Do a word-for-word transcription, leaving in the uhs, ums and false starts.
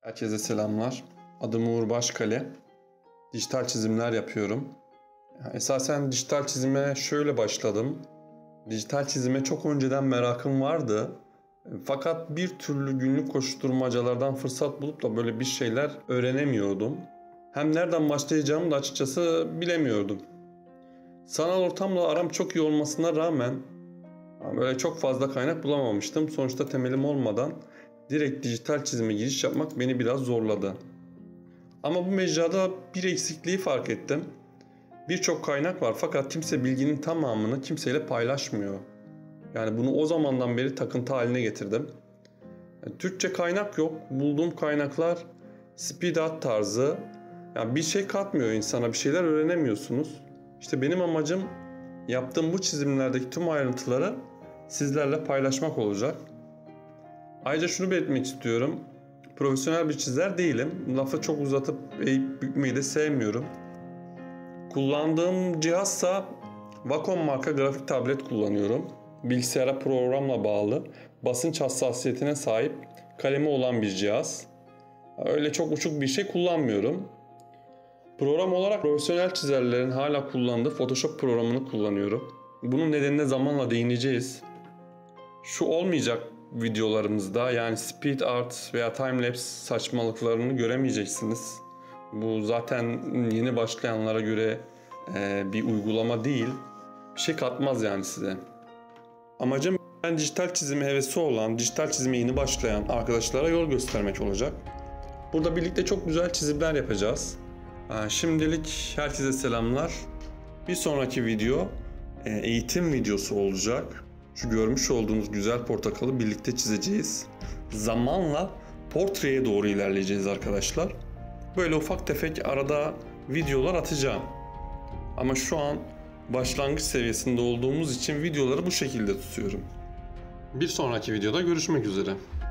Herkese selamlar. Adım Uğur Başkale. Dijital çizimler yapıyorum. Esasen dijital çizime şöyle başladım. Dijital çizime çok önceden merakım vardı. Fakat bir türlü günlük koşturmacalardan fırsat bulup da böyle bir şeyler öğrenemiyordum. Hem nereden başlayacağımı da açıkçası bilemiyordum. Sanal ortamla aram çok iyi olmasına rağmen böyle çok fazla kaynak bulamamıştım. Sonuçta temelim olmadan direkt dijital çizime giriş yapmak beni biraz zorladı. Ama bu mecrada bir eksikliği fark ettim. Birçok kaynak var fakat kimse bilginin tamamını kimseyle paylaşmıyor. Yani bunu o zamandan beri takıntı haline getirdim. Yani Türkçe kaynak yok. Bulduğum kaynaklar speed art tarzı. Yani bir şey katmıyor insana, bir şeyler öğrenemiyorsunuz. İşte benim amacım yaptığım bu çizimlerdeki tüm ayrıntıları sizlerle paylaşmak olacak. Ayrıca şunu belirtmek istiyorum. Profesyonel bir çizer değilim. Lafı çok uzatıp eğip bükmeyi de sevmiyorum. Kullandığım cihazsa Wacom marka grafik tablet kullanıyorum. Bilgisayara programla bağlı, basınç hassasiyetine sahip, kalemi olan bir cihaz. Öyle çok uçuk bir şey kullanmıyorum. Program olarak profesyonel çizerlerin hala kullandığı Photoshop programını kullanıyorum. Bunun nedenine zamanla değineceğiz. Şu olmayacak videolarımızda, yani speed art veya timelapse saçmalıklarını göremeyeceksiniz. Bu zaten yeni başlayanlara göre e, bir uygulama değil. Bir şey katmaz yani size. Amacım ben dijital çizime hevesi olan, dijital çizime yeni başlayan arkadaşlara yol göstermek olacak. Burada birlikte çok güzel çizimler yapacağız. Şimdilik herkese selamlar. Bir sonraki video eğitim videosu olacak. Şu görmüş olduğunuz güzel portakalı birlikte çizeceğiz. Zamanla portreye doğru ilerleyeceğiz arkadaşlar. Böyle ufak tefek arada videolar atacağım. Ama şu an başlangıç seviyesinde olduğumuz için videoları bu şekilde tutuyorum. Bir sonraki videoda görüşmek üzere.